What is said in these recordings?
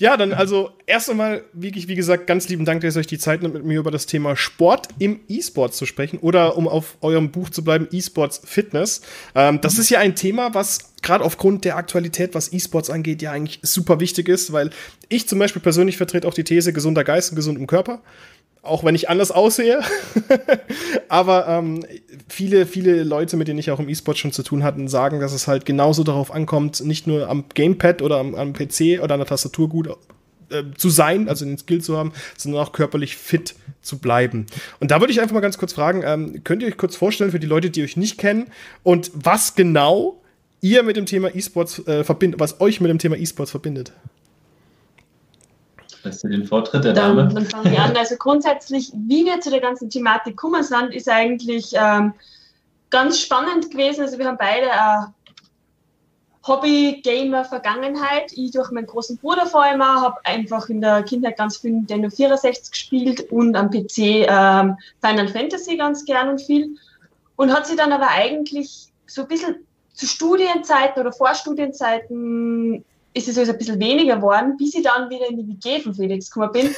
Ja, dann also erst einmal, wie gesagt, ganz lieben Dank, dass ihr euch die Zeit nimmt, mit mir über das Thema Sport im E-Sport zu sprechen oder um auf eurem Buch zu bleiben, E-Sports Fitness. Das ist ja ein Thema, was gerade aufgrund der Aktualität, was E-Sports angeht, ja eigentlich super wichtig ist, weil ich zum Beispiel persönlich vertrete auch die These, gesunder Geist und gesund im Körper. Auch wenn ich anders aussehe. Aber viele Leute, mit denen ich auch im E-Sport schon zu tun hatten, sagen, dass es halt genauso darauf ankommt, nicht nur am Gamepad oder am PC oder an der Tastatur gut zu sein, also den Skill zu haben, sondern auch körperlich fit zu bleiben. Und da würde ich einfach mal ganz kurz fragen, könnt ihr euch kurz vorstellen für die Leute, die euch nicht kennen und was genau ihr mit dem Thema E-Sports verbindet, was euch mit dem Thema E-Sports verbindet? Lässt du den Vortritt der Dame? Dann fangen wir an. Also grundsätzlich, wie wir zu der ganzen Thematik gekommen sind, ist eigentlich ganz spannend gewesen. Also wir haben beide Hobby-Gamer-Vergangenheit. Ich durch meinen großen Bruder vor allem habe einfach in der Kindheit ganz viel Nintendo 64 gespielt und am PC Final Fantasy ganz gern und viel. Und hat sich dann aber eigentlich so ein bisschen zu Studienzeiten oder Vorstudienzeiten ist es also ein bisschen weniger geworden, bis ich dann wieder in die WG von Felix gekommen bin.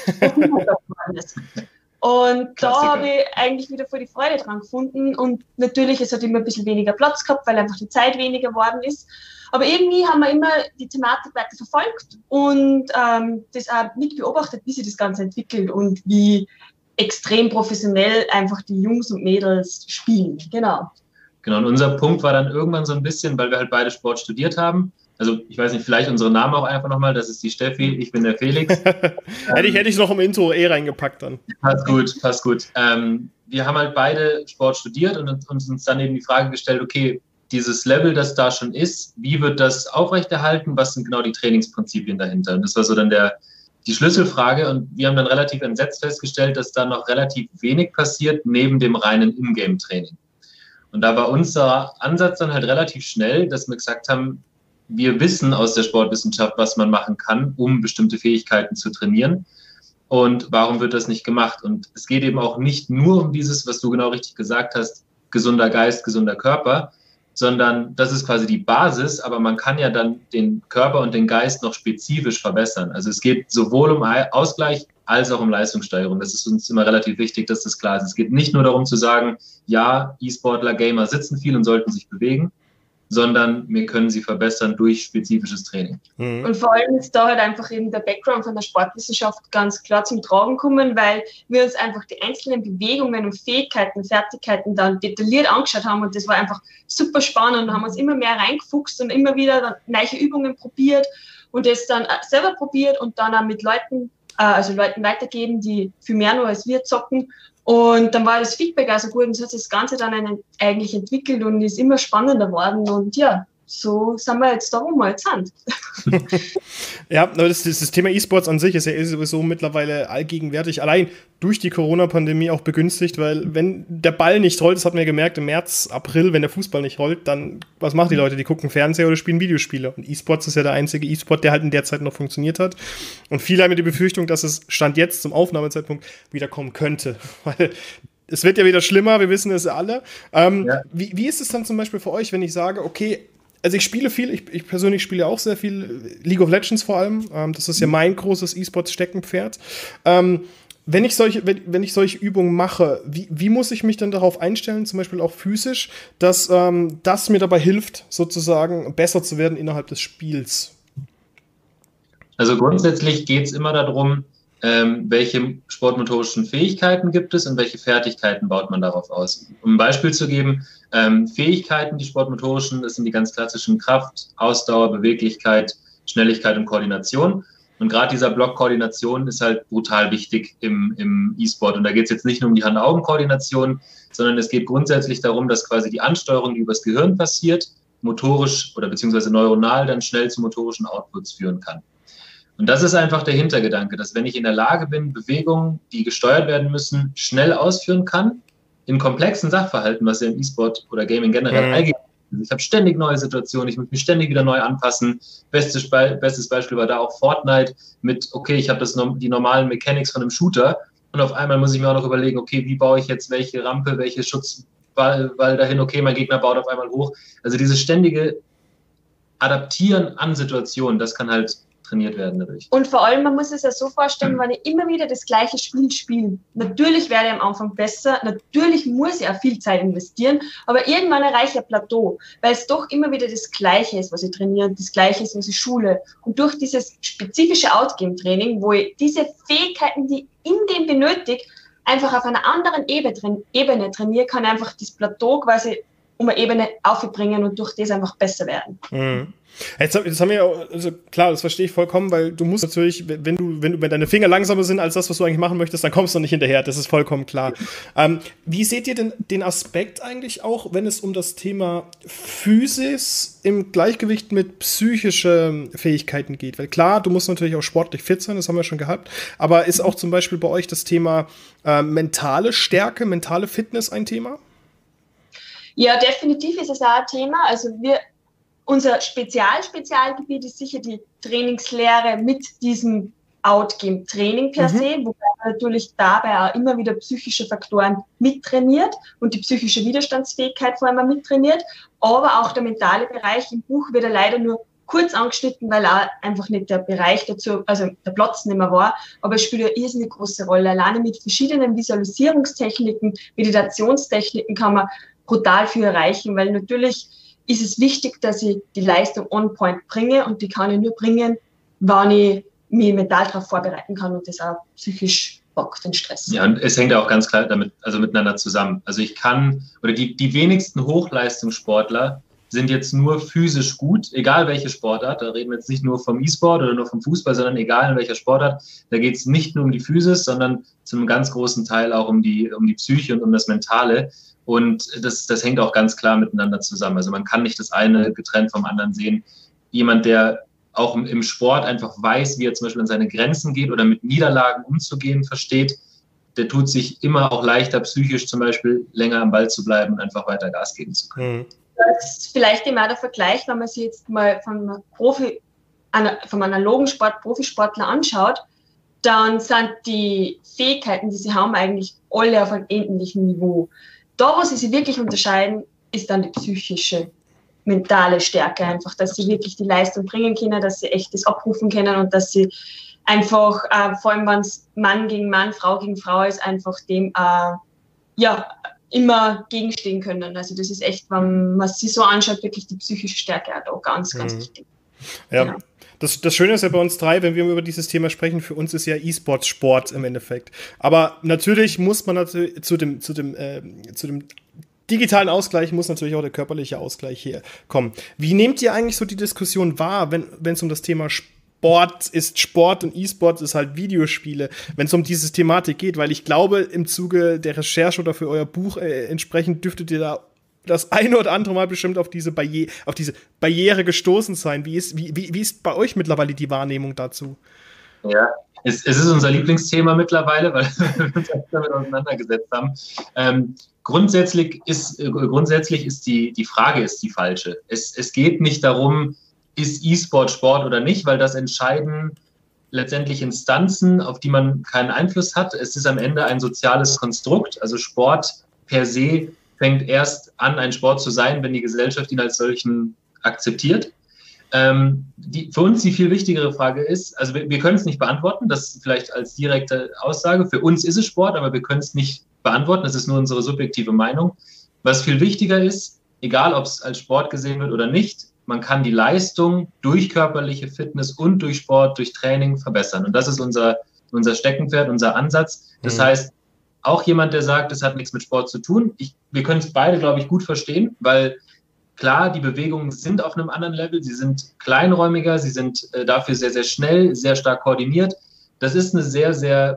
Und da habe ich eigentlich wieder voll die Freude dran gefunden. Und natürlich, es hat immer ein bisschen weniger Platz gehabt, weil einfach die Zeit weniger geworden ist. Aber irgendwie haben wir immer die Thematik weiter verfolgt und das auch mit beobachtet, wie sich das Ganze entwickelt und wie extrem professionell einfach die Jungs und Mädels spielen. Genau. Genau, und unser Punkt war dann irgendwann so ein bisschen, weil wir halt beide Sport studiert haben. Also, ich weiß nicht, vielleicht unsere Namen auch einfach nochmal. Das ist die Steffi, ich bin der Felix. Hätte ich noch im Intro reingepackt dann. Passt gut. Wir haben halt beide Sport studiert und uns dann eben die Frage gestellt, okay, dieses Level, das da schon ist, wie wird das aufrechterhalten? Was sind genau die Trainingsprinzipien dahinter? Und das war so dann die Schlüsselfrage. Und wir haben dann relativ entsetzt festgestellt, dass da noch relativ wenig passiert neben dem reinen Ingame-Training. Und da war unser Ansatz dann halt relativ schnell, dass wir gesagt haben, wir wissen aus der Sportwissenschaft, was man machen kann, um bestimmte Fähigkeiten zu trainieren. Und warum wird das nicht gemacht? Und es geht eben auch nicht nur um dieses, was du genau richtig gesagt hast, gesunder Geist, gesunder Körper, sondern das ist quasi die Basis, aber man kann ja dann den Körper und den Geist noch spezifisch verbessern. Also es geht sowohl um Ausgleich als auch um Leistungssteigerung. Das ist uns immer relativ wichtig, dass das klar ist. Es geht nicht nur darum zu sagen, ja, E-Sportler, Gamer sitzen viel und sollten sich bewegen, sondern wir können sie verbessern durch spezifisches Training. Und vor allem ist da halt einfach eben der Background von der Sportwissenschaft ganz klar zum Tragen kommen, weil wir uns einfach die einzelnen Bewegungen und Fähigkeiten, Fertigkeiten dann detailliert angeschaut haben und das war einfach super spannend und haben uns immer mehr reingefuchst und immer wieder dann neue Übungen probiert und das dann selber probiert und dann auch mit Leuten weitergeben, die viel mehr noch als wir zocken. Und dann war das Feedback also gut und so hat das Ganze dann eigentlich entwickelt und ist immer spannender geworden und ja, so sind wir jetzt da, wo wir jetzt sind. Ja, das Thema E-Sports an sich ist ja sowieso mittlerweile allgegenwärtig, allein durch die Corona-Pandemie auch begünstigt, weil wenn der Ball nicht rollt, das hat man ja gemerkt im März, April, wenn der Fußball nicht rollt, dann, was machen die Leute? Die gucken Fernseher oder spielen Videospiele. Und E-Sports ist ja der einzige E-Sport, der halt in der Zeit noch funktioniert hat. Und viele haben ja die Befürchtung, dass es Stand jetzt zum Aufnahmezeitpunkt wieder kommen könnte, weil es wird ja wieder schlimmer, wir wissen es alle. Wie ist es dann zum Beispiel für euch, wenn ich sage, okay, also ich spiele viel, ich persönlich spiele auch sehr viel, League of Legends vor allem, das ist ja mein großes E-Sports-Steckenpferd. Wenn ich solche Übungen mache, wie muss ich mich dann darauf einstellen, zum Beispiel auch physisch, dass das mir dabei hilft, sozusagen besser zu werden innerhalb des Spiels? Also grundsätzlich geht es immer darum, welche sportmotorischen Fähigkeiten gibt es und welche Fertigkeiten baut man darauf aus. Um ein Beispiel zu geben, Fähigkeiten, die sportmotorischen, das sind die ganz klassischen Kraft, Ausdauer, Beweglichkeit, Schnelligkeit und Koordination. Und gerade dieser Block Koordination ist halt brutal wichtig im E-Sport. Und da geht es jetzt nicht nur um die Hand-Augen-Koordination, sondern es geht grundsätzlich darum, dass quasi die Ansteuerung, die übers Gehirn passiert, motorisch oder beziehungsweise neuronal dann schnell zu motorischen Outputs führen kann. Und das ist einfach der Hintergedanke, dass wenn ich in der Lage bin, Bewegungen, die gesteuert werden müssen, schnell ausführen kann, in komplexen Sachverhalten, was ja im E-Sport oder Gaming generell allgemein ist. Ich habe ständig neue Situationen, ich muss mich ständig wieder neu anpassen. Bestes Beispiel war da auch Fortnite mit, okay, ich habe die normalen Mechanics von einem Shooter und auf einmal muss ich mir auch noch überlegen, okay, wie baue ich jetzt welche Rampe, welche Schutzwall dahin, okay, mein Gegner baut auf einmal hoch. Also dieses ständige Adaptieren an Situationen, das kann halt trainiert werden dadurch. Und vor allem, man muss es ja so vorstellen, wenn ich immer wieder das gleiche Spiel spiele, natürlich werde ich am Anfang besser, natürlich muss ich auch viel Zeit investieren, aber irgendwann erreiche ich ein Plateau, weil es doch immer wieder das Gleiche ist, was ich trainiere, das Gleiche ist, was ich schule. Und durch dieses spezifische Outgame-Training, wo ich diese Fähigkeiten, die ich in dem benötige, einfach auf einer anderen Ebene trainiere, kann ich einfach das Plateau quasi um eine Ebene aufbringen und durch das einfach besser werden. Mhm. Jetzt haben wir ja, also klar, das verstehe ich vollkommen, weil du musst natürlich, wenn deine Finger langsamer sind als das, was du eigentlich machen möchtest, dann kommst du nicht hinterher, das ist vollkommen klar. Wie seht ihr denn den Aspekt eigentlich auch, wenn es um das Thema Physis im Gleichgewicht mit psychischen Fähigkeiten geht? Weil klar, du musst natürlich auch sportlich fit sein, das haben wir schon gehabt, aber ist auch zum Beispiel bei euch das Thema mentale Stärke, mentale Fitness ein Thema? Ja, definitiv ist es auch ein Thema. Also unser Spezialgebiet ist sicher die Trainingslehre mit diesem Outgame-Training per se, wobei man natürlich dabei auch immer wieder psychische Faktoren mittrainiert und die psychische Widerstandsfähigkeit vor allem mittrainiert. Aber auch der mentale Bereich im Buch wird ja leider nur kurz angeschnitten, weil auch einfach nicht der Bereich dazu, also der Platz nicht mehr war. Aber es spielt eine irrsinnig große Rolle. Alleine mit verschiedenen Visualisierungstechniken, Meditationstechniken kann man brutal viel erreichen, weil natürlich ist es wichtig, dass ich die Leistung on point bringe und die kann ich nur bringen, wenn ich mich mental darauf vorbereiten kann und das auch psychisch bockt, den Stress. Ja, und es hängt auch ganz klar miteinander zusammen. Also die wenigsten Hochleistungssportler sind jetzt nur physisch gut, egal welche Sportart, da reden wir jetzt nicht nur vom E-Sport oder nur vom Fußball, sondern egal in welcher Sportart, da geht es nicht nur um die Physis, sondern zu einem ganz großen Teil auch um die Psyche und um das Mentale. Und das hängt auch ganz klar miteinander zusammen. Also man kann nicht das eine getrennt vom anderen sehen. Jemand, der auch im Sport einfach weiß, wie er zum Beispiel an seine Grenzen geht oder mit Niederlagen umzugehen versteht, der tut sich immer auch leichter psychisch zum Beispiel länger am Ball zu bleiben und einfach weiter Gas geben zu können. Mhm. Das ist vielleicht immer der Vergleich, wenn man sich jetzt mal vom analogen Sport, Profisportler anschaut, dann sind die Fähigkeiten, die sie haben, eigentlich alle auf einem ähnlichen Niveau. Da, wo sie sich wirklich unterscheiden, ist dann die psychische, mentale Stärke einfach, dass sie wirklich die Leistung bringen können, dass sie echt das abrufen können und dass sie einfach, vor allem wenn es Mann gegen Mann, Frau gegen Frau ist, einfach dem immer gegenstehen können. Also das ist echt, wenn man sich so anschaut, wirklich die psychische Stärke auch da ganz, ganz wichtig. Ja. Genau. Das Schöne ist ja bei uns drei, wenn wir über dieses Thema sprechen, für uns ist ja E-Sports Sport im Endeffekt. Aber natürlich muss man natürlich zu dem digitalen Ausgleich muss natürlich auch der körperliche Ausgleich hier kommen. Wie nehmt ihr eigentlich so die Diskussion wahr, wenn es um das Thema Sport ist, Sport und E-Sports ist halt Videospiele, wenn es um diese Thematik geht? Weil ich glaube, im Zuge der Recherche oder für euer Buch entsprechend dürftet ihr da das eine oder andere Mal bestimmt auf diese Barriere gestoßen sein. Wie ist bei euch mittlerweile die Wahrnehmung dazu? Ja, es ist unser Lieblingsthema mittlerweile, weil wir uns damit auseinandergesetzt haben. Grundsätzlich ist die Frage die falsche. Es geht nicht darum, ist E-Sport Sport oder nicht, weil das entscheiden letztendlich Instanzen, auf die man keinen Einfluss hat. Es ist am Ende ein soziales Konstrukt, also Sport per se fängt erst an, ein Sport zu sein, wenn die Gesellschaft ihn als solchen akzeptiert. Für uns die viel wichtigere Frage ist, also wir können es nicht beantworten, das vielleicht als direkte Aussage, für uns ist es Sport, aber wir können es nicht beantworten, das ist nur unsere subjektive Meinung. Was viel wichtiger ist, egal ob es als Sport gesehen wird oder nicht, man kann die Leistung durch körperliche Fitness und durch Sport, durch Training verbessern. Und das ist unser Steckenpferd, unser Ansatz. Das heißt, auch jemand, der sagt, das hat nichts mit Sport zu tun. Wir können es beide, glaube ich, gut verstehen, weil klar, die Bewegungen sind auf einem anderen Level, sie sind kleinräumiger, sie sind dafür sehr, sehr schnell, sehr stark koordiniert. Das ist eine sehr, sehr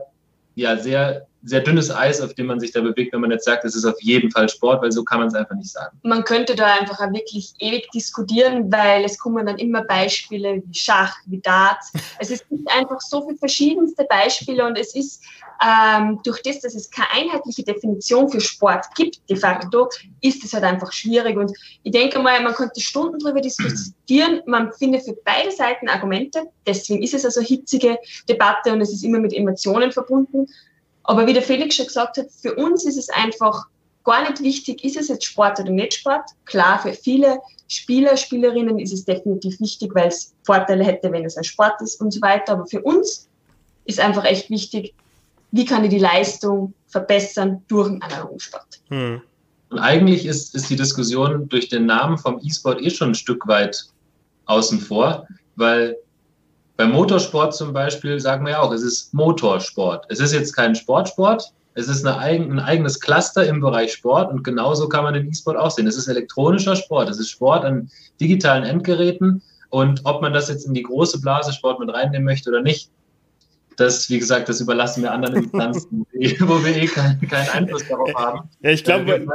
dünnes Eis, auf dem man sich da bewegt, wenn man jetzt sagt, es ist auf jeden Fall Sport, weil so kann man es einfach nicht sagen. Man könnte da einfach auch wirklich ewig diskutieren, weil es kommen dann immer Beispiele wie Schach, wie Darts. Also es gibt einfach so viele verschiedenste Beispiele und es ist durch das, dass es keine einheitliche Definition für Sport gibt, de facto, ist es halt einfach schwierig. Und ich denke mal, man könnte Stunden darüber diskutieren, man findet für beide Seiten Argumente, deswegen ist es also eine hitzige Debatte und es ist immer mit Emotionen verbunden. Aber wie der Felix schon gesagt hat, für uns ist es einfach gar nicht wichtig, ist es jetzt Sport oder nicht Sport. Klar, für viele Spieler, Spielerinnen ist es definitiv wichtig, weil es Vorteile hätte, wenn es ein Sport ist und so weiter. Aber für uns ist einfach echt wichtig, wie kann ich die Leistung verbessern durch einen analogen Sport. Und eigentlich ist die Diskussion durch den Namen vom E-Sport schon ein Stück weit außen vor, weil beim Motorsport zum Beispiel sagen wir ja auch, es ist Motorsport. Es ist jetzt kein Sportsport, es ist ein eigenes Cluster im Bereich Sport und genauso kann man den E-Sport auch sehen. Es ist elektronischer Sport, es ist Sport an digitalen Endgeräten und ob man das jetzt in die große Blase Sport mit reinnehmen möchte oder nicht, das, wie gesagt, das überlassen wir anderen Instanzen, wo wir keinen Einfluss darauf haben. Ja, ich glaube,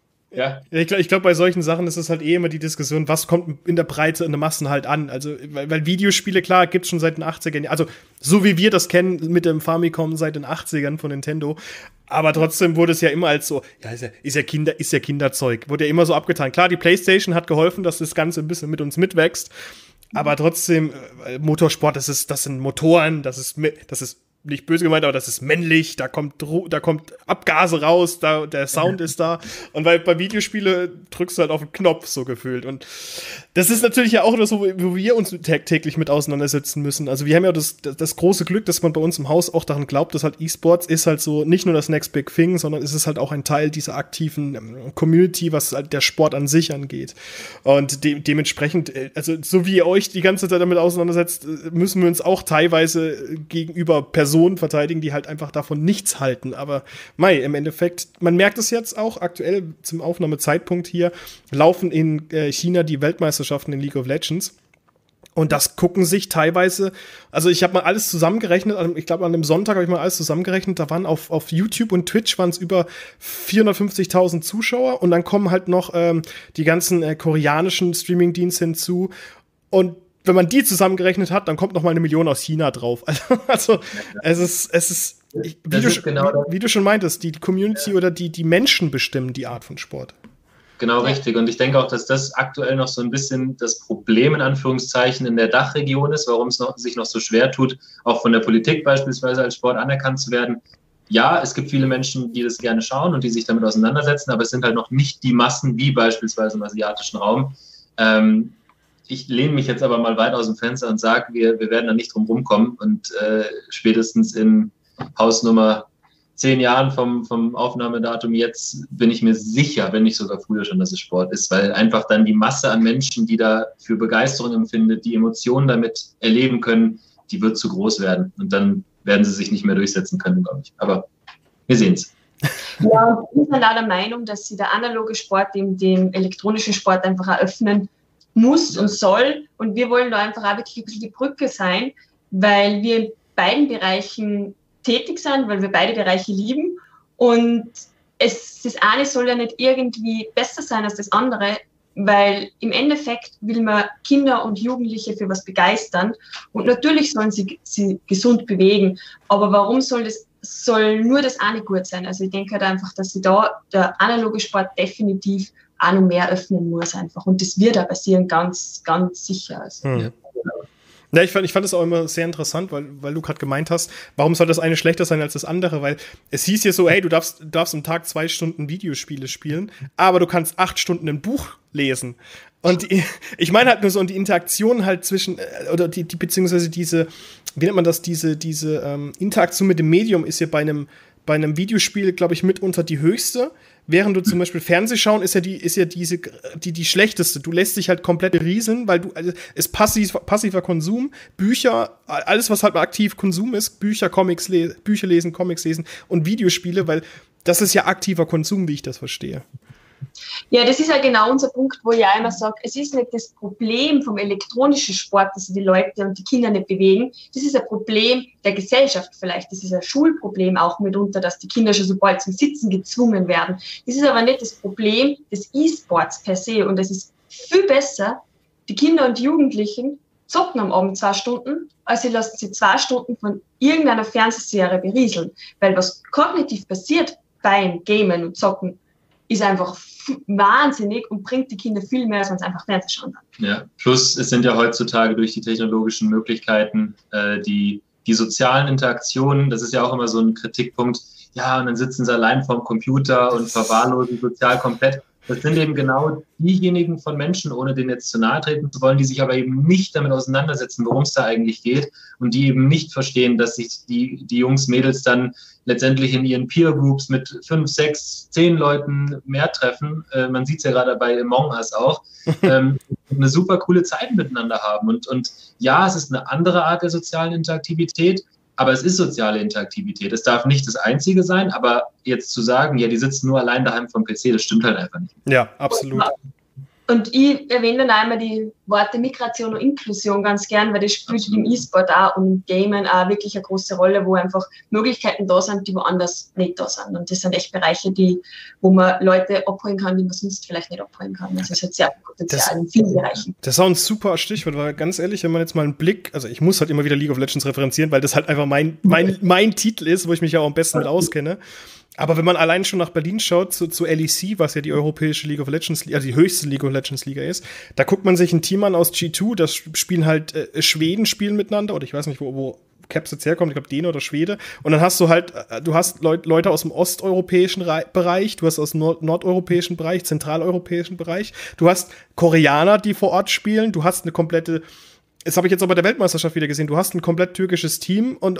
ich glaube, bei solchen Sachen ist es halt immer die Diskussion, was kommt in der Breite, in den Massen halt an. Also, weil Videospiele, klar, gibt es schon seit den 80ern, also so wie wir das kennen mit dem Famicom seit den 80ern von Nintendo. Aber trotzdem wurde es ja immer als so, ja, ist ja Kinderzeug. Wurde ja immer so abgetan. Klar, die PlayStation hat geholfen, dass das Ganze ein bisschen mit uns mitwächst. Aber trotzdem, Motorsport, das sind Motoren, das ist nicht böse gemeint, aber das ist männlich, da kommt Abgase raus, der Sound ist da. Und weil bei Videospielen drückst du halt auf den Knopf so gefühlt. Und das ist natürlich ja auch so, wo wir uns täglich mit auseinandersetzen müssen. Also wir haben ja das große Glück, dass man bei uns im Haus auch daran glaubt, dass halt E-Sports ist halt so nicht nur das Next Big Thing, sondern es ist halt auch ein Teil dieser aktiven Community, was halt der Sport an sich angeht. Und dementsprechend, also so wie ihr euch die ganze Zeit damit auseinandersetzt, müssen wir uns auch teilweise gegenüber Personen verteidigen, die halt einfach davon nichts halten. Aber im Endeffekt, man merkt es jetzt auch aktuell zum Aufnahmezeitpunkt hier, laufen in China die Weltmeisterschaften in League of Legends. Und das gucken sich teilweise, also ich habe mal alles zusammengerechnet, ich glaube an dem Sonntag habe ich mal alles zusammengerechnet, da waren auf YouTube und Twitch waren es über 450.000 Zuschauer und dann kommen halt noch die ganzen koreanischen Streaming-Dienste hinzu und wenn man die zusammengerechnet hat, dann kommt noch mal 1 Million aus China drauf. Also es ist wie du schon meintest, die Community oder die Menschen bestimmen die Art von Sport. Genau, richtig. Und ich denke auch, dass das aktuell noch so ein bisschen das Problem in Anführungszeichen in der Dachregion ist, warum es sich noch so schwer tut, auch von der Politik beispielsweise als Sport anerkannt zu werden. Ja, es gibt viele Menschen, die das gerne schauen und die sich damit auseinandersetzen, aber es sind halt noch nicht die Massen wie beispielsweise im asiatischen Raum. Ich lehne mich jetzt aber mal weit aus dem Fenster und sage, wir werden da nicht drum rumkommen und spätestens in Hausnummer 10 Jahren vom Aufnahmedatum jetzt bin ich mir sicher, wenn nicht sogar früher schon, dass es Sport ist, weil einfach dann die Masse an Menschen, die da für Begeisterung empfindet, die Emotionen damit erleben können, die wird zu groß werden und dann werden sie sich nicht mehr durchsetzen können, glaube ich. Aber wir sehen es. Ja, ich bin leider der Meinung, dass sie der analoge Sport dem elektronischen Sport einfach eröffnen muss und soll. Und wir wollen da einfach auch wirklich ein bisschen die Brücke sein, weil wir in beiden Bereichen tätig sind, weil wir beide Bereiche lieben. Und das eine soll ja nicht irgendwie besser sein als das andere, weil im Endeffekt will man Kinder und Jugendliche für was begeistern. Und natürlich sollen sie gesund bewegen. Aber warum soll nur das eine gut sein? Also ich denke halt einfach, dass sie da der analoge Sport definitiv auch noch mehr öffnen muss einfach. Und das wird auch passieren, ganz, ganz sicher. Also. Ja, ich fand das auch immer sehr interessant, weil du gerade gemeint hast, warum soll das eine schlechter sein als das andere? Weil es hieß ja so, hey, du darfst am Tag 2 Stunden Videospiele spielen, aber du kannst 8 Stunden ein Buch lesen. Und ich meine halt nur so, und die Interaktion halt zwischen, oder beziehungsweise diese, wie nennt man das, diese Interaktion mit dem Medium ist ja bei einem Videospiel, glaube ich, mitunter die höchste. Während du zum Beispiel Fernsehschauen ist ja die schlechteste. Du lässt dich halt komplett berieseln, weil ist passiver Konsum, Bücher, alles, was halt mal aktiv Konsum ist, Bücher lesen, Comics lesen und Videospiele, weil das ist ja aktiver Konsum, wie ich das verstehe. Ja, das ist ja genau unser Punkt, wo ich auch immer sage, es ist nicht das Problem vom elektronischen Sport, dass die Leute und die Kinder nicht bewegen. Das ist ein Problem der Gesellschaft vielleicht. Das ist ein Schulproblem auch mitunter, dass die Kinder schon so bald zum Sitzen gezwungen werden. Das ist aber nicht das Problem des E-Sports per se. Und es ist viel besser, die Kinder und Jugendlichen zocken am Abend 2 Stunden, als sie lassen sie 2 Stunden von irgendeiner Fernsehserie berieseln. Weil was kognitiv passiert beim Gamen und Zocken, ist einfach wahnsinnig und bringt die Kinder viel mehr, als man es einfach Fernsehen kann. Ja, plus es sind ja heutzutage durch die technologischen Möglichkeiten die sozialen Interaktionen, das ist ja auch immer so ein Kritikpunkt, ja, und dann sitzen sie allein vorm Computer und verwahrlosen sozial komplett. Das sind eben genau diejenigen von Menschen, ohne denen jetzt zu nahe treten zu wollen, die sich aber eben nicht damit auseinandersetzen, worum es da eigentlich geht und die eben nicht verstehen, dass sich die Jungs, Mädels dann letztendlich in ihren Peer-Groups mit 5, 6, 10 Leuten mehr treffen. Man sieht es ja gerade bei Among Us auch. Eine super coole Zeit miteinander haben. Und ja, es ist eine andere Art der sozialen Interaktivität, aber es ist soziale Interaktivität. Es darf nicht das Einzige sein, aber jetzt zu sagen, ja, die sitzen nur allein daheim vom PC, das stimmt halt einfach nicht. Ja, absolut. Und ich erwähne dann einmal die Worte Migration und Inklusion ganz gern, weil das spielt im E-Sport auch und im Gamen auch wirklich eine große Rolle, wo einfach Möglichkeiten da sind, die woanders nicht da sind. Und das sind echt Bereiche, wo man Leute abholen kann, die man sonst vielleicht nicht abholen kann. Das ist halt sehr Potenzial in vielen Bereichen. Das ist auch ein super Stichwort, weil ganz ehrlich, wenn man jetzt mal einen Blick, also ich muss halt immer wieder League of Legends referenzieren, weil das halt einfach mein Titel ist, wo ich mich ja auch am besten mit auskenne. Aber wenn man allein schon nach Berlin schaut, zu LEC, was ja die europäische League of Legends, also die höchste League of Legends Liga ist, da guckt man sich ein Team an aus G2, das spielen halt Schweden spielen miteinander, oder ich weiß nicht, wo Caps jetzt herkommt, ich glaube Däne oder Schwede. Und dann hast du halt, Leute aus dem osteuropäischen Bereich, du hast aus dem nordeuropäischen Bereich, zentraleuropäischen Bereich, du hast Koreaner, die vor Ort spielen, du hast eine komplette, das habe ich jetzt auch bei der Weltmeisterschaft wieder gesehen, du hast ein komplett türkisches Team und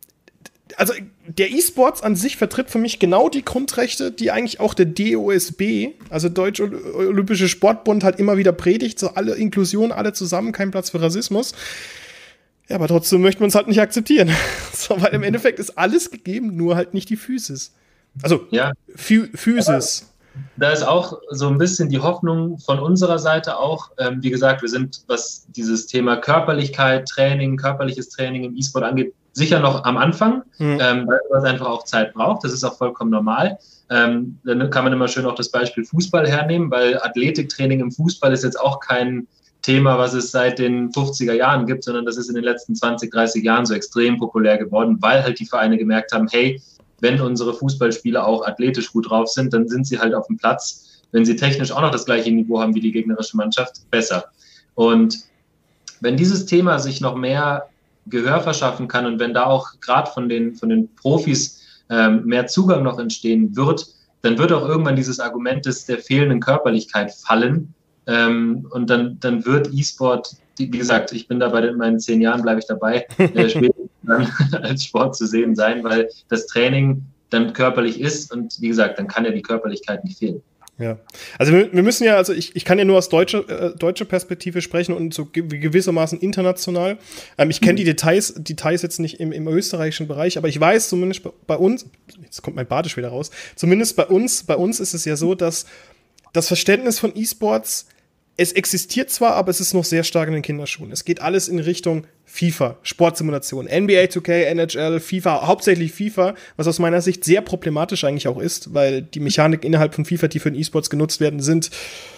also der E-Sports an sich vertritt für mich genau die Grundrechte, die eigentlich auch der DOSB, also Deutsche Olympische Sportbund, halt immer wieder predigt, so alle Inklusion, alle zusammen, kein Platz für Rassismus. Ja, aber trotzdem möchte man es halt nicht akzeptieren. So, weil im Endeffekt ist alles gegeben, nur halt nicht die Physis. Also, ja. Physis. Da ist auch so ein bisschen die Hoffnung von unserer Seite auch. Wie gesagt, wir sind, was dieses Thema Körperlichkeit, Training, körperliches Training im E-Sport angeht, sicher noch am Anfang, weil es einfach auch Zeit braucht. Das ist auch vollkommen normal. Dann kann man immer schön auch das Beispiel Fußball hernehmen, weil Athletiktraining im Fußball ist jetzt auch kein Thema, was es seit den 50er Jahren gibt, sondern das ist in den letzten 20, 30 Jahren so extrem populär geworden, weil halt die Vereine gemerkt haben, hey, wenn unsere Fußballspieler auch athletisch gut drauf sind, dann sind sie halt auf dem Platz, wenn sie technisch auch noch das gleiche Niveau haben wie die gegnerische Mannschaft, besser. Und wenn dieses Thema sich noch mehr Gehör verschaffen kann und wenn da auch gerade von den Profis mehr Zugang noch entstehen wird, dann wird auch irgendwann dieses Argument der fehlenden Körperlichkeit fallen. Und dann wird E-Sport, wie gesagt, ich bin da bei meinen 10 Jahren, bleibe ich dabei, später dann als Sport zu sehen sein, weil das Training dann körperlich ist und wie gesagt, dann kann ja die Körperlichkeit nicht fehlen. Ja, also wir müssen ja, also ich kann ja nur aus deutscher Perspektive sprechen und so gewissermaßen international. Ich kenne die Details jetzt nicht im österreichischen Bereich, aber ich weiß zumindest bei uns, jetzt kommt mein Badisch wieder raus, zumindest bei uns ist es ja so, dass das Verständnis von E-Sports, es existiert zwar, aber es ist noch sehr stark in den Kinderschuhen. Es geht alles in Richtung FIFA, Sportsimulation, NBA 2K, NHL, FIFA, hauptsächlich FIFA, was aus meiner Sicht sehr problematisch eigentlich auch ist, weil die Mechaniken innerhalb von FIFA, die für den E-Sports genutzt werden, sind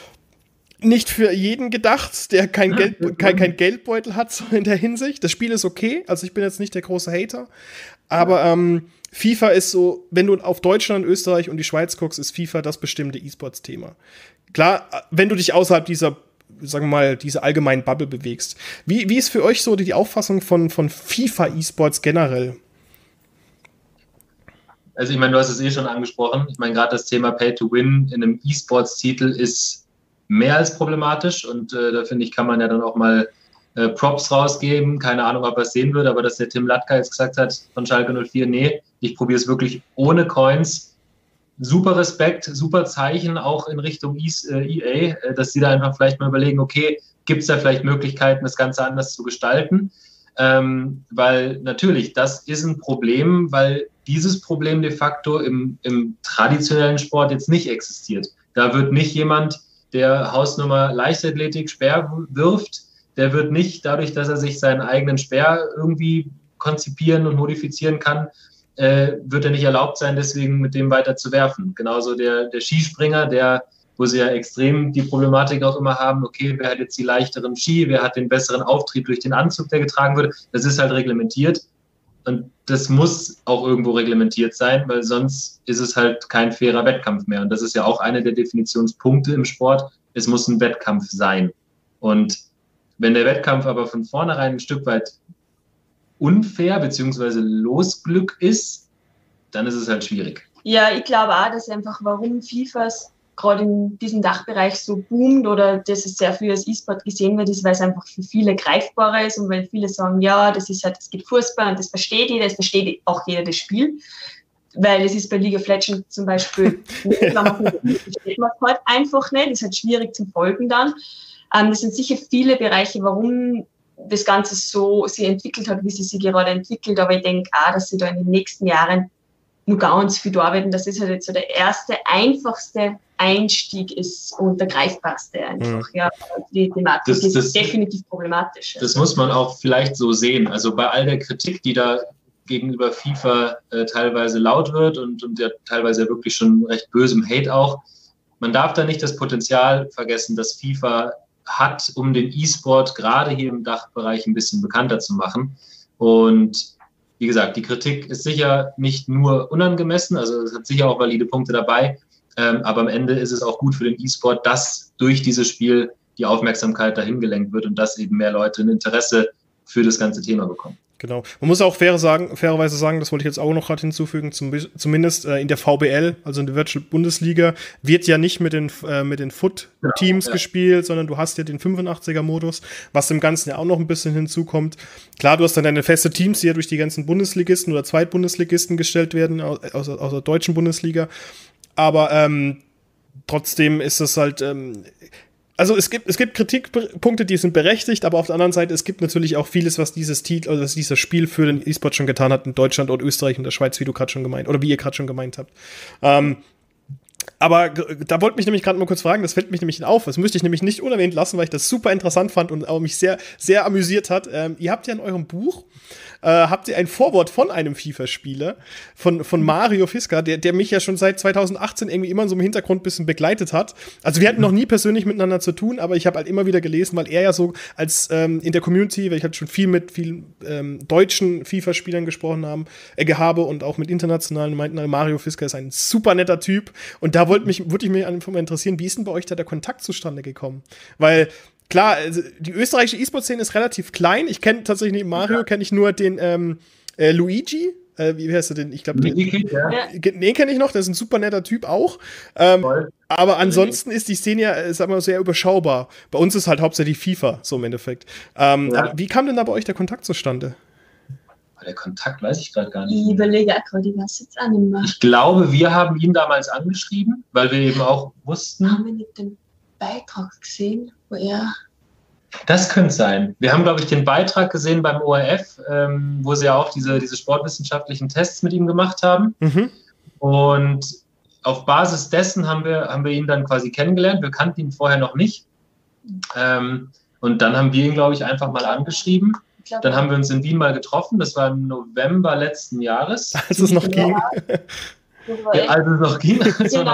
nicht für jeden gedacht, der kein Geldbeutel hat so in der Hinsicht. Das Spiel ist okay, also ich bin jetzt nicht der große Hater, aber FIFA ist so, wenn du auf Deutschland, Österreich und die Schweiz guckst, ist FIFA das bestimmte E-Sports-Thema. Klar, wenn du dich außerhalb dieser, sagen wir mal, diese allgemeinen Bubble bewegst. Wie ist für euch so die Auffassung von FIFA-E-Sports generell? Also ich meine, du hast es schon angesprochen. Ich meine, gerade das Thema Pay-to-Win in einem E-Sports-Titel ist mehr als problematisch und da finde ich, kann man ja dann auch mal Props rausgeben. Keine Ahnung, ob er es sehen würde, aber dass der Tim Latka jetzt gesagt hat von Schalke 04, nee, ich probiere es wirklich ohne Coins. Super Respekt, super Zeichen auch in Richtung EA, dass sie da einfach vielleicht mal überlegen, okay, gibt es da vielleicht Möglichkeiten, das Ganze anders zu gestalten? Weil natürlich, das ist ein Problem, weil dieses Problem de facto im traditionellen Sport jetzt nicht existiert. Da wird nicht jemand, der Hausnummer Leichtathletik Speer wirft, der wird nicht dadurch, dass er sich seinen eigenen Speer irgendwie konzipieren und modifizieren kann, wird er nicht erlaubt sein, deswegen mit dem weiter zu werfen. Genauso der Skispringer, wo sie ja extrem die Problematik auch immer haben, okay, wer hat jetzt die leichteren Ski, wer hat den besseren Auftrieb durch den Anzug, der getragen wird, das ist halt reglementiert und das muss auch irgendwo reglementiert sein, weil sonst ist es halt kein fairer Wettkampf mehr und das ist ja auch einer der Definitionspunkte im Sport, es muss ein Wettkampf sein und wenn der Wettkampf aber von vornherein ein Stück weit unfair bzw. Losglück ist, dann ist es halt schwierig. Ja, ich glaube auch, dass einfach, warum FIFA gerade in diesem Dachbereich so boomt oder dass es sehr viel als E-Sport gesehen wird, ist, weil es einfach für viele greifbarer ist und weil viele sagen, ja, das ist halt, es gibt Fußball und das versteht auch jeder das Spiel. Weil es ist bei League of Legends zum Beispiel, versteht man halt einfach nicht, das ist halt schwierig zum Folgen dann. Das sind sicher viele Bereiche, warum das Ganze so sich entwickelt hat, wie sie sich gerade entwickelt, aber ich denke auch, dass sie da in den nächsten Jahren nur ganz viel arbeiten, dass das halt jetzt so der erste, einfachste Einstieg ist und der greifbarste einfach. Ja, die Thematik ist definitiv problematisch. Das muss man auch vielleicht so sehen. Also bei all der Kritik, die da gegenüber FIFA teilweise laut wird und ja teilweise wirklich schon recht bösem Hate auch, man darf da nicht das Potenzial vergessen, dass FIFA hat, um den E-Sport gerade hier im Dachbereich ein bisschen bekannter zu machen. Und wie gesagt, die Kritik ist sicher nicht nur unangemessen, also es hat sicher auch valide Punkte dabei, aber am Ende ist es auch gut für den E-Sport, dass durch dieses Spiel die Aufmerksamkeit dahin gelenkt wird und dass eben mehr Leute ein Interesse für das ganze Thema bekommen. Genau. Man muss auch fairerweise sagen, das wollte ich jetzt auch noch gerade hinzufügen, zumindest in der VBL, also in der Virtual Bundesliga, wird ja nicht mit den Foot-Teams gespielt, sondern du hast ja den 85er-Modus, was dem Ganzen ja auch noch ein bisschen hinzukommt. Klar, du hast dann deine feste Teams, die ja durch die ganzen Bundesligisten oder Zweitbundesligisten gestellt werden, aus der deutschen Bundesliga. Aber trotzdem ist es halt also es gibt Kritikpunkte, die sind berechtigt, aber auf der anderen Seite, es gibt natürlich auch vieles, was dieses Spiel für den E-Sport schon getan hat in Deutschland und Österreich und der Schweiz, wie ihr gerade schon gemeint habt. Aber da wollte mich nämlich gerade mal kurz fragen, das fällt mich nämlich auf, das möchte ich nämlich nicht unerwähnt lassen, weil ich das super interessant fand und auch mich sehr, sehr amüsiert hat. Ihr habt ja in eurem Buch habt ihr ein Vorwort von einem FIFA-Spieler, von Mario Fisker, der mich ja schon seit 2018 irgendwie immer so im Hintergrund ein bisschen begleitet hat. Also wir hatten noch nie persönlich miteinander zu tun, aber ich habe halt immer wieder gelesen, weil er ja so als in der Community, weil ich halt schon viel mit vielen deutschen FIFA-Spielern gesprochen habe und auch mit internationalen, meinten, Mario Fisker ist ein super netter Typ. Und da würde ich mich einfach mal interessieren, wie ist denn bei euch da der Kontakt zustande gekommen? Weil klar, also die österreichische E-Sport-Szene ist relativ klein. Ich kenne tatsächlich neben Mario, kenne ich nur den Luigi. Wie heißt du denn? Ich glaube, den kenne ich noch. Der ist ein super netter Typ auch. Aber ansonsten ist die Szene ja, sag mal, sehr überschaubar. Bei uns ist halt hauptsächlich FIFA, so im Endeffekt. Wie kam denn da bei euch der Kontakt zustande? Der Kontakt weiß ich gerade gar nicht. Ich überlege auch gerade, was jetzt auch nicht mehr. Ich glaube, wir haben ihn damals angeschrieben, weil wir eben auch wussten. Haben wir nicht den Beitrag gesehen, wo er. Das könnte sein. Wir haben, glaube ich, den Beitrag gesehen beim ORF, wo sie ja auch diese sportwissenschaftlichen Tests mit ihm gemacht haben. Mhm. Und auf Basis dessen haben wir ihn dann quasi kennengelernt. Wir kannten ihn vorher noch nicht. Und dann haben wir ihn, glaube ich, einfach mal angeschrieben. Dann haben wir uns in Wien mal getroffen. Das war im November letzten Jahres. Als es noch ging. Ja, als es noch ging. Genau,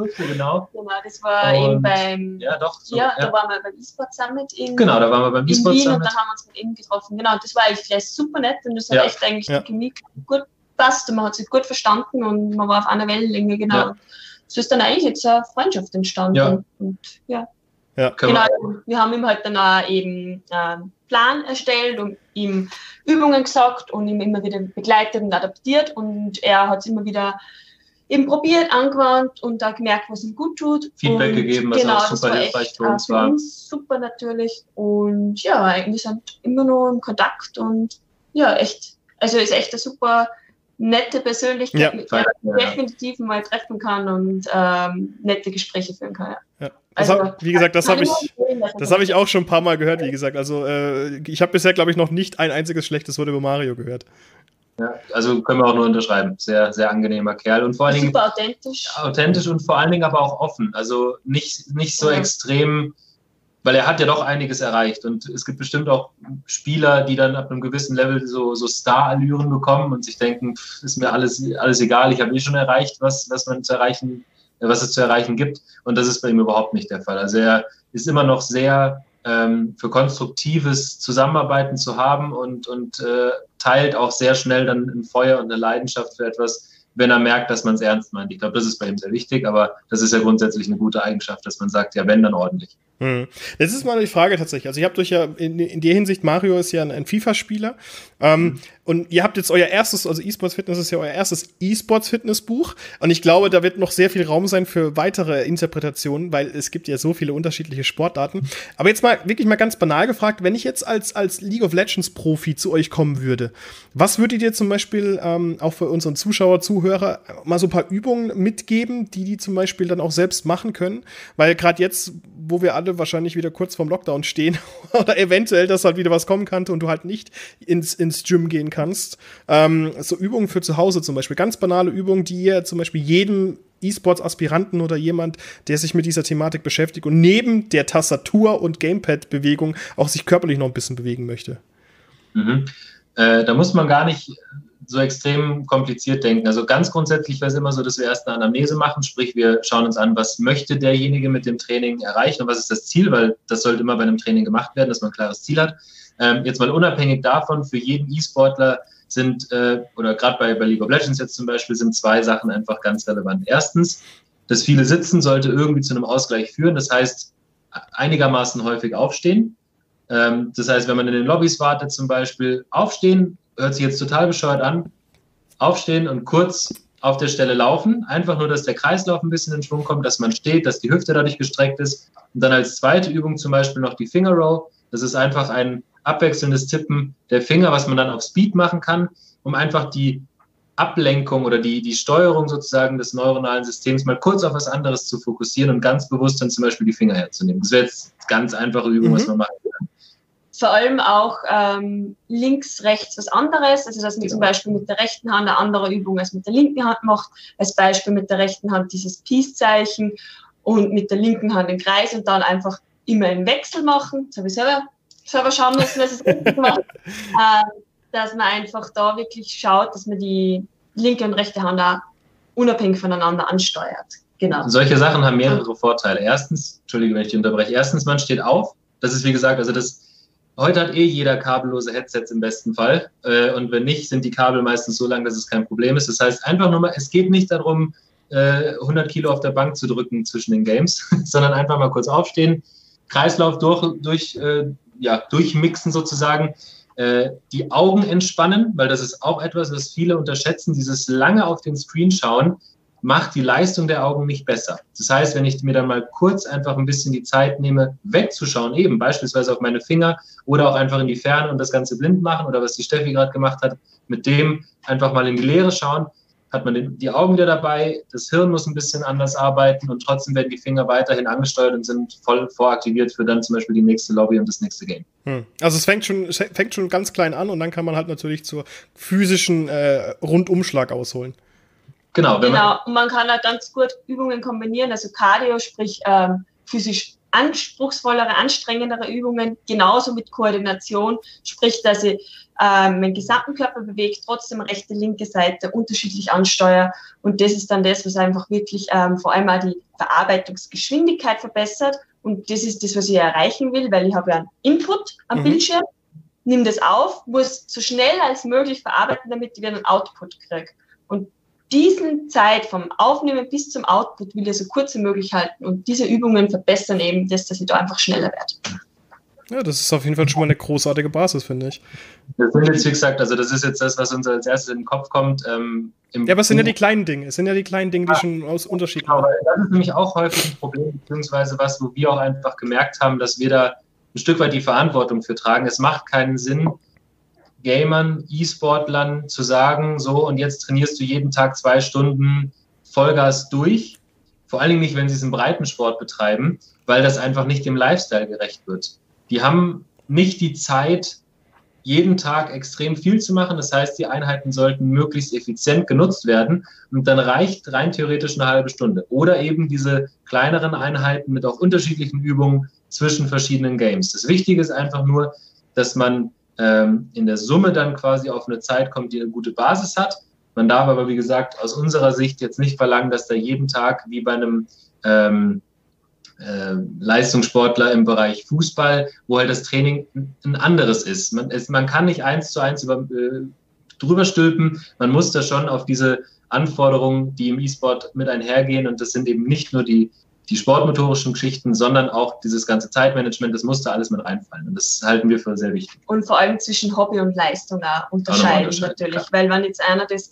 das war eben beim. Ja, doch. So, da waren wir beim E-Sport Summit in Wien. Genau, da waren wir beim E-Sport Summit. Und dann haben wir uns mit ihm getroffen. Genau, das war eigentlich gleich super nett und das hat echt eigentlich die Chemie gut gepasst und man hat sich gut verstanden und man war auf einer Wellenlänge, genau. Ja. So ist dann eigentlich jetzt eine Freundschaft entstanden. Ja. Und genau, wir haben ihm halt dann auch eben einen Plan erstellt und ihm Übungen gesagt und ihm immer wieder begleitet und adaptiert und er hat es immer wieder eben probiert, angewandt und da gemerkt, was ihm gut tut. Feedback gegeben, was auch super hilfreich für uns war. Super natürlich und ja, wir sind immer noch im Kontakt und ja, echt, also ist echt eine super nette Persönlichkeit, mit der man definitiv mal treffen kann und nette Gespräche führen kann. Ja. Wie gesagt, das habe ich auch schon ein paar Mal gehört, wie gesagt. Also ich habe bisher, glaube ich, noch nicht ein einziges schlechtes Wort über Mario gehört. Ja, also können wir auch nur unterschreiben. Sehr, sehr angenehmer Kerl. Und vor allen Dingen super authentisch. Authentisch und vor allen Dingen aber auch offen. Also nicht so extrem, weil er hat ja doch einiges erreicht. Und es gibt bestimmt auch Spieler, die dann ab einem gewissen Level so Star-Allüren bekommen und sich denken, ist mir alles egal, ich habe schon erreicht, was es zu erreichen gibt. Und das ist bei ihm überhaupt nicht der Fall. Also er ist immer noch sehr für konstruktives Zusammenarbeiten zu haben und teilt auch sehr schnell dann ein Feuer und eine Leidenschaft für etwas, wenn er merkt, dass man es ernst meint. Ich glaube, das ist bei ihm sehr wichtig, aber das ist ja grundsätzlich eine gute Eigenschaft, dass man sagt, ja, wenn, dann ordentlich. Das ist mal die Frage tatsächlich. Also ihr habt euch ja in der Hinsicht, Mario ist ja ein FIFA-Spieler. Und ihr habt jetzt euer erstes, also E-Sports Fitness ist ja euer erstes E-Sports-Fitness-Buch. Und ich glaube, da wird noch sehr viel Raum sein für weitere Interpretationen, weil es gibt ja so viele unterschiedliche Sportarten. Aber jetzt mal wirklich mal ganz banal gefragt, wenn ich jetzt als League of Legends-Profi zu euch kommen würde, was würdet ihr zum Beispiel auch für unseren Zuschauer, Zuhörer mal so ein paar Übungen mitgeben, die zum Beispiel dann auch selbst machen können? Weil gerade jetzt, wo wir alle wahrscheinlich wieder kurz vorm Lockdown stehen oder eventuell, dass halt wieder was kommen könnte und du halt nicht ins Gym gehen kannst. So Übungen für zu Hause zum Beispiel. Ganz banale Übungen, die ihr zum Beispiel jedem E-Sports-Aspiranten oder jemand, der sich mit dieser Thematik beschäftigt und neben der Tastatur- und Gamepad-Bewegung auch sich körperlich noch ein bisschen bewegen möchte. Da muss man gar nicht so extrem kompliziert denken. Also ganz grundsätzlich wäre es immer so, dass wir erst eine Anamnese machen, sprich wir schauen uns an, was möchte derjenige mit dem Training erreichen und was ist das Ziel, weil das sollte immer bei einem Training gemacht werden, dass man ein klares Ziel hat. Jetzt mal unabhängig davon, für jeden E-Sportler sind, oder gerade bei League of Legends jetzt zum Beispiel, sind 2 Sachen einfach ganz relevant. Erstens, das viele Sitzen sollte irgendwie zu einem Ausgleich führen, das heißt einigermaßen häufig aufstehen. Das heißt, wenn man in den Lobbys wartet zum Beispiel, aufstehen, hört sich jetzt total bescheuert an, aufstehen und kurz auf der Stelle laufen, einfach nur, dass der Kreislauf ein bisschen in Schwung kommt, dass man steht, dass die Hüfte dadurch gestreckt ist und dann als zweite Übung zum Beispiel noch die Finger Roll, das ist einfach ein abwechselndes Tippen der Finger, was man dann auf Speed machen kann, um einfach die Ablenkung oder die Steuerung sozusagen des neuronalen Systems mal kurz auf was anderes zu fokussieren und ganz bewusst dann zum Beispiel die Finger herzunehmen. Das wäre jetzt ganz einfache Übung, was man machen kann. Vor allem auch links, rechts was anderes, also dass man zum Beispiel mit der rechten Hand eine andere Übung als mit der linken Hand macht, als Beispiel mit der rechten Hand dieses Peace-Zeichen und mit der linken Hand den Kreis und dann einfach immer im Wechsel machen. Das habe ich selber schauen müssen, dass es richtig macht. Dass man einfach da wirklich schaut, dass man die linke und rechte Hand auch unabhängig voneinander ansteuert. Genau. Solche Sachen haben mehrere Vorteile. Erstens, entschuldige, wenn ich dich unterbreche, man steht auf. Das ist wie gesagt, also heute hat jeder kabellose Headsets im besten Fall. Und wenn nicht, sind die Kabel meistens so lang, dass es kein Problem ist. Das heißt einfach nur mal, es geht nicht darum, 100 Kilo auf der Bank zu drücken zwischen den Games, sondern einfach mal kurz aufstehen, Kreislauf durchmixen sozusagen, die Augen entspannen, weil das ist auch etwas, was viele unterschätzen. Dieses lange auf den Screen schauen macht die Leistung der Augen nicht besser. Das heißt, wenn ich mir dann mal kurz einfach ein bisschen die Zeit nehme, wegzuschauen, eben beispielsweise auf meine Finger oder auch einfach in die Ferne und das Ganze blind machen oder was die Steffi gerade gemacht hat, mit dem einfach mal in die Leere schauen, hat man die Augen wieder dabei, das Hirn muss ein bisschen anders arbeiten und trotzdem werden die Finger weiterhin angesteuert und sind voll voraktiviert für dann zum Beispiel die nächste Lobby und das nächste Game. Also es fängt schon ganz klein an und dann kann man halt natürlich zur physischen Rundumschlag ausholen. Genau, und man kann halt ganz gut Übungen kombinieren, also Cardio, sprich physisch anspruchsvollere, anstrengendere Übungen, genauso mit Koordination, sprich, dass ich meinen gesamten Körper bewegt, trotzdem rechte, linke Seite unterschiedlich ansteuere und das ist dann das, was einfach wirklich vor allem auch die Verarbeitungsgeschwindigkeit verbessert und das ist das, was ich erreichen will, weil ich habe ja einen Input am Bildschirm, nehme das auf, muss so schnell als möglich verarbeiten, damit ich wieder einen Output kriege und diesen Zeit vom Aufnehmen bis zum Output will ich so kurz wie möglich halten und diese Übungen verbessern eben das, dass ich da einfach schneller werde. Ja, das ist auf jeden Fall schon mal eine großartige Basis, finde ich. Das sind jetzt, wie gesagt, also das ist jetzt das, was uns als erstes in den Kopf kommt. Ja, aber es sind ja die kleinen Dinge. Es sind ja die kleinen Dinge, die schon aus Unterschied machen. Aber das ist nämlich auch häufig ein Problem, beziehungsweise was, wo wir auch einfach gemerkt haben, dass wir da ein Stück weit die Verantwortung für tragen. Es macht keinen Sinn, Gamern, E-Sportlern zu sagen, so und jetzt trainierst du jeden Tag 2 Stunden Vollgas durch. Vor allen Dingen nicht, wenn sie es im Breitensport betreiben, weil das einfach nicht dem Lifestyle gerecht wird. Die haben nicht die Zeit, jeden Tag extrem viel zu machen. Das heißt, die Einheiten sollten möglichst effizient genutzt werden und dann reicht rein theoretisch eine halbe Stunde. Oder eben diese kleineren Einheiten mit auch unterschiedlichen Übungen zwischen verschiedenen Games. Das Wichtige ist einfach nur, dass man in der Summe dann quasi auf eine Zeit kommt, die eine gute Basis hat. Man darf aber, wie gesagt, aus unserer Sicht jetzt nicht verlangen, dass da jeden Tag wie bei einem Leistungssportler im Bereich Fußball, wo halt das Training ein anderes ist. Man kann nicht 1:1 drüber stülpen, man muss da schon auf diese Anforderungen, die im E-Sport mit einhergehen und das sind eben nicht nur die die sportmotorischen Geschichten, sondern auch dieses ganze Zeitmanagement, das muss da alles mit reinfallen. Und das halten wir für sehr wichtig. Und vor allem zwischen Hobby und Leistung auch unterscheiden natürlich. Klar. Weil wenn jetzt einer das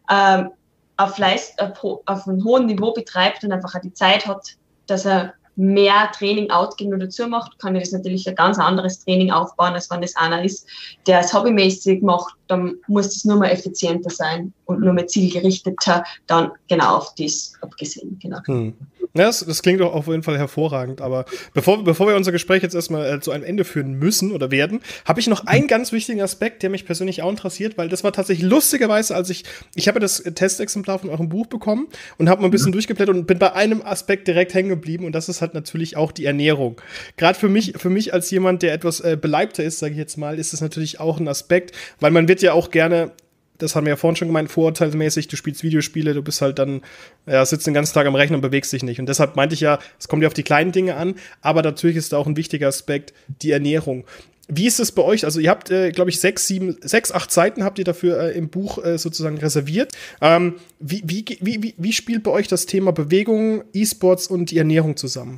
auf einem hohen Niveau betreibt und einfach auch die Zeit hat, dass er mehr Training outgehen oder dazu macht, kann er das natürlich ein ganz anderes Training aufbauen, als wenn das einer ist, der es hobbymäßig macht, dann muss das nur mal effizienter sein und nur mehr zielgerichteter, dann genau auf das abgesehen. Genau. Ja, das klingt doch auf jeden Fall hervorragend, aber bevor wir unser Gespräch jetzt erstmal zu einem Ende führen müssen oder werden, habe ich noch einen ganz wichtigen Aspekt, der mich persönlich auch interessiert, weil das war tatsächlich lustigerweise, als ich habe ja das Testexemplar von eurem Buch bekommen und habe mal ein bisschen durchgeblättert und bin bei einem Aspekt direkt hängen geblieben und das ist halt natürlich auch die Ernährung. Gerade für mich als jemand, der etwas beleibter ist, sage ich jetzt mal, ist das natürlich auch ein Aspekt, weil man wird ja auch gerne, das haben wir ja vorhin schon gemeint, vorurteilsmäßig, du spielst Videospiele, du bist halt dann, sitzt den ganzen Tag am Rechner und bewegst dich nicht. Und deshalb meinte ich ja, es kommt ja auf die kleinen Dinge an, aber natürlich ist da auch ein wichtiger Aspekt, die Ernährung. Wie ist es bei euch? Also ihr habt, glaube ich, 8 Seiten habt ihr dafür im Buch sozusagen reserviert. Wie spielt bei euch das Thema Bewegung, E-Sports und die Ernährung zusammen?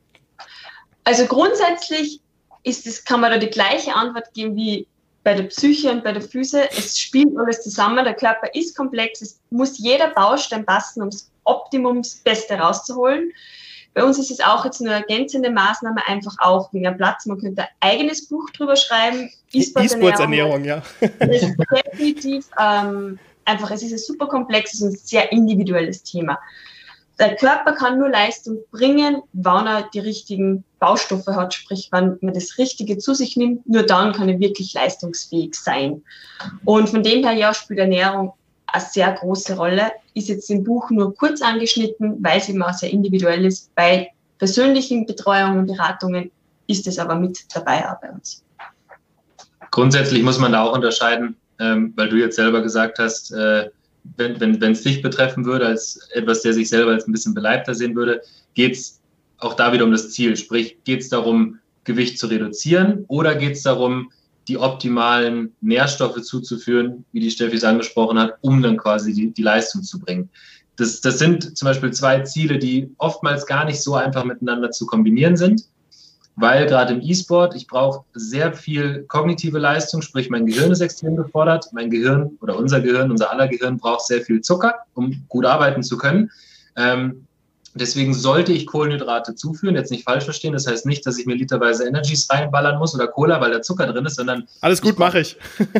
Also grundsätzlich kann man da die gleiche Antwort geben wie bei der Psyche und bei der Füße. Es spielt alles zusammen, der Körper ist komplex, es muss jeder Baustein passen, um das Optimum, das Beste rauszuholen. Bei uns ist es auch jetzt nur eine ergänzende Maßnahme, einfach auch wegen dem Platz. Man könnte ein eigenes Buch drüber schreiben. E-Sports-Ernährung, ja. Das ist definitiv einfach, es ist ein super komplexes und sehr individuelles Thema. Der Körper kann nur Leistung bringen, wenn er die richtigen Baustoffe hat, sprich, wenn man das Richtige zu sich nimmt, nur dann kann er wirklich leistungsfähig sein. Und von dem her, ja, spielt Ernährung eine sehr große Rolle. Ist jetzt im Buch nur kurz angeschnitten, weil es eben auch sehr individuell ist. Bei persönlichen Betreuungen und Beratungen ist es aber mit dabei auch bei uns. Grundsätzlich muss man da auch unterscheiden, weil du jetzt selber gesagt hast, wenn es dich betreffen würde, als etwas, der sich selber als ein bisschen beleibter sehen würde, geht es auch da wieder um das Ziel. Sprich, geht es darum, Gewicht zu reduzieren oder geht es darum, die optimalen Nährstoffe zuzuführen, wie die Steffi es angesprochen hat, um dann quasi die Leistung zu bringen. Das sind zum Beispiel 2 Ziele, die oftmals gar nicht so einfach miteinander zu kombinieren sind, weil gerade im E-Sport, ich brauche sehr viel kognitive Leistung, sprich mein Gehirn ist extrem gefordert, mein Gehirn oder unser aller Gehirn braucht sehr viel Zucker, um gut arbeiten zu können. Deswegen sollte ich Kohlenhydrate zuführen, jetzt nicht falsch verstehen, das heißt nicht, dass ich mir literweise Energies reinballern muss oder Cola, weil da Zucker drin ist, sondern... Alles gut, mache ich.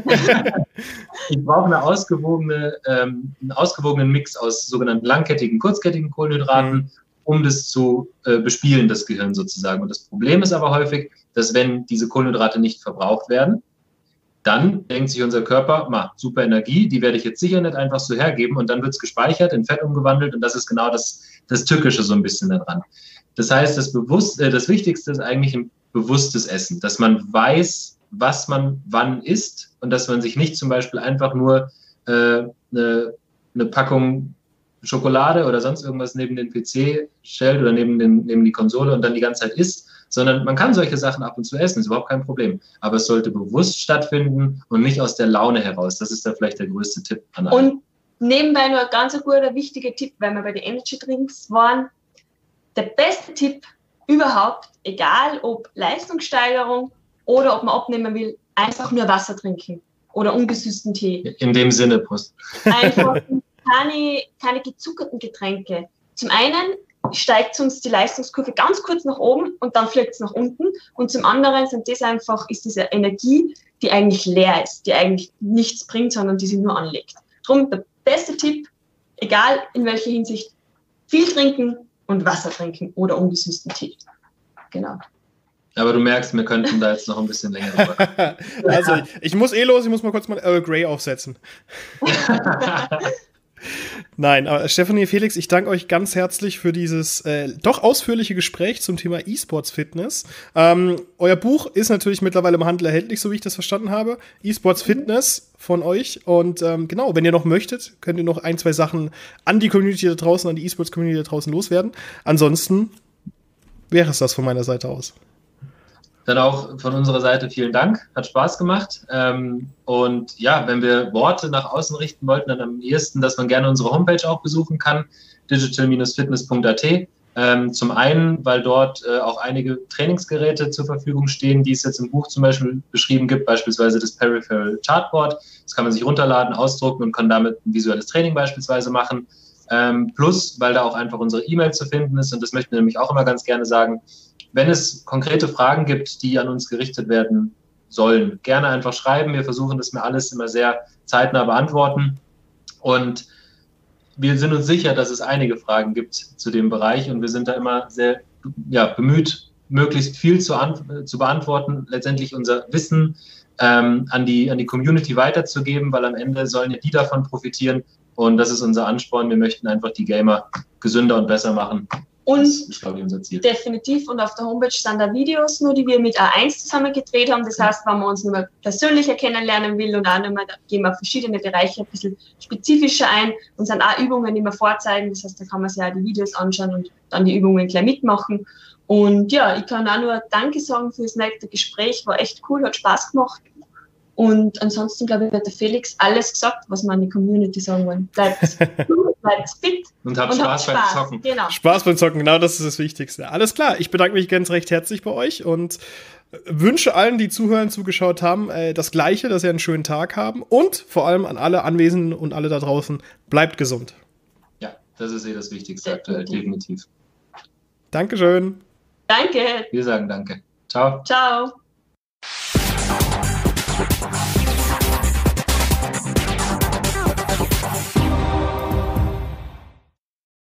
Ich brauche einen ausgewogenen Mix aus sogenannten langkettigen, kurzkettigen Kohlenhydraten, um das zu bespielen, das Gehirn sozusagen. Und das Problem ist aber häufig, dass wenn diese Kohlenhydrate nicht verbraucht werden, dann denkt sich unser Körper, super Energie, die werde ich jetzt sicher nicht einfach so hergeben und dann wird es gespeichert, in Fett umgewandelt und das ist genau das Tückische so ein bisschen daran. Das heißt, das Wichtigste ist eigentlich ein bewusstes Essen, dass man weiß, was man wann isst und dass man sich nicht zum Beispiel einfach nur eine Packung Schokolade oder sonst irgendwas neben den PC stellt oder neben die Konsole und dann die ganze Zeit isst, sondern man kann solche Sachen ab und zu essen, ist überhaupt kein Problem. Aber es sollte bewusst stattfinden und nicht aus der Laune heraus. Das ist da vielleicht der größte Tipp an alle. Und nebenbei nur ein ganz guter, wichtiger Tipp, weil wir bei den Energy Drinks waren. Der beste Tipp überhaupt, egal ob Leistungssteigerung oder ob man abnehmen will, einfach nur Wasser trinken oder ungesüßten Tee. In dem Sinne, Prost. Einfach keine gezuckerten Getränke. Zum einen steigt uns die Leistungskurve ganz kurz nach oben und dann fliegt es nach unten. Und zum anderen ist diese Energie, die eigentlich leer ist, die eigentlich nichts bringt, sondern die sich nur anlegt. Darum der beste Tipp, egal in welcher Hinsicht, viel trinken und Wasser trinken oder ungesüßten Tee. Genau. Aber du merkst, wir könnten da jetzt noch ein bisschen länger drüber. Also, ich muss los, ich muss mal kurz mal Earl Grey aufsetzen. Nein, aber Stefanie, Felix, ich danke euch ganz herzlich für dieses doch ausführliche Gespräch zum Thema E-Sports-Fitness. Euer Buch ist natürlich mittlerweile im Handel erhältlich, so wie ich das verstanden habe. E-Sports-Fitness von euch. Und genau, wenn ihr noch möchtet, könnt ihr noch 1, 2 Sachen an die Community da draußen, an die E-Sports-Community da draußen loswerden. Ansonsten wäre es das von meiner Seite aus. Dann auch von unserer Seite vielen Dank, hat Spaß gemacht. Und ja, wenn wir Worte nach außen richten wollten, dann am ehesten, dass man gerne unsere Homepage auch besuchen kann, digital-fitness.at. Zum einen, weil dort auch einige Trainingsgeräte zur Verfügung stehen, die es jetzt im Buch zum Beispiel beschrieben gibt, beispielsweise das Peripheral Chartboard. Das kann man sich runterladen, ausdrucken und kann damit ein visuelles Training beispielsweise machen. Plus, weil da auch einfach unsere E-Mail zu finden ist, und das möchten wir nämlich auch immer ganz gerne sagen, wenn es konkrete Fragen gibt, die an uns gerichtet werden sollen, gerne einfach schreiben. Wir versuchen das mir alles immer sehr zeitnah beantworten. Und wir sind uns sicher, dass es einige Fragen gibt zu dem Bereich, und wir sind da immer sehr bemüht, möglichst viel zu beantworten, letztendlich unser Wissen an die Community weiterzugeben, weil am Ende sollen ja die davon profitieren, und das ist unser Ansporn. Wir möchten einfach die Gamer gesünder und besser machen. Und das ist, glaube ich, unser Ziel. Definitiv. Und auf der Homepage sind da Videos, nur die wir mit A1 zusammen gedreht haben. Das heißt, wenn man uns nochmal persönlicher kennenlernen will und auch nochmal, da gehen wir auf verschiedene Bereiche ein bisschen spezifischer ein und sind auch Übungen, die wir vorzeigen. Das heißt, da kann man sich auch die Videos anschauen und dann die Übungen gleich mitmachen. Und ja, ich kann auch nur Danke sagen für das nette Gespräch. War echt cool, hat Spaß gemacht. Und ansonsten, glaube ich, hat der Felix alles gesagt, was wir an die Community sagen wollen. Bleibt fit und habt Spaß beim Zocken. Genau. Spaß beim Zocken, genau, das ist das Wichtigste. Alles klar, ich bedanke mich ganz recht herzlich bei euch und wünsche allen, die zuhören, zugeschaut haben, das Gleiche, dass sie einen schönen Tag haben, und vor allem an alle Anwesenden und alle da draußen, bleibt gesund. Ja, das ist das Wichtigste aktuell, definitiv. Dankeschön. Danke. Wir sagen danke. Ciao. Ciao.